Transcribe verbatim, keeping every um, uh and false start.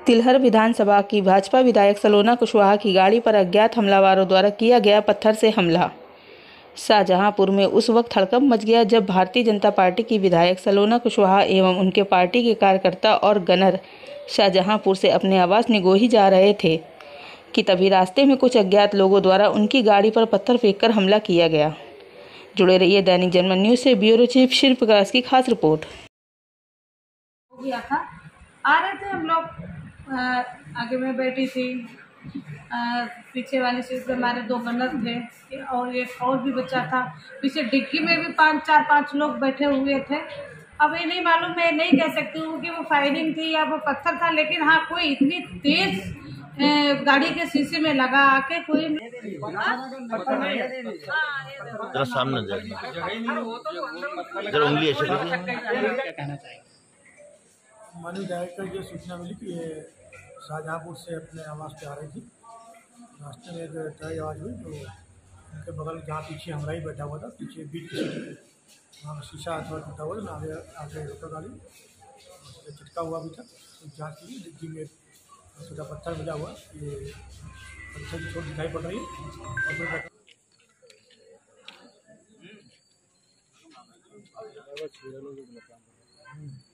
तिलहर विधानसभा की भाजपा विधायक सलोना कुशवाहा की गाड़ी पर अज्ञात हमलावरों द्वारा किया गया पत्थर से हमला। शाहजहांपुर में उस वक्त हड़कंप मच गया जब भारतीय जनता पार्टी की विधायक सलोना कुशवाहा एवं उनके पार्टी के कार्यकर्ता और गनर शाहजहांपुर से अपने आवास निगोही जा रहे थे कि तभी रास्ते में कुछ अज्ञात लोगों द्वारा उनकी गाड़ी पर पत्थर फेंककर हमला किया गया। जुड़े रहिए दैनिक जनमत न्यूज से। ब्यूरो चीफ शिव प्रकाश की खास रिपोर्ट। आ रहे थे हम लोग, आगे में बैठी थी, आ, पीछे वाली सीट पे हमारे दो गनर थे और एक और भी बच्चा था। पीछे डिक्की में भी पांच चार पांच लोग बैठे हुए थे। अब ये नहीं मालूम, मैं नहीं कह सकती हूँ कि वो फायरिंग थी या वो पत्थर था, लेकिन हाँ कोई इतनी तेज गाड़ी के शीशे में लगा आके कोई जरा सामने जरा उंगली ऐसे कहना चाहिए। माननीय विधायक को जो सूचना मिली कि ये शाहजहांपुर से अपने आवास पे आ रही थी। रास्ते में एक ट्राई आवाज़ हुई तो उनके बगल जहाँ पीछे हमरा ही बैठा हुआ था, पीछे बीच की सीट पे वहाँ शीशा थोड़ा टूटा हुआ था, आगे आगे रोका गाड़ी चिटका हुआ भी था। तो जाँच की डिग्गी में छोटा पत्थर मिला हुआ, ये पत्थर की चोट दिखाई पड़ रही है और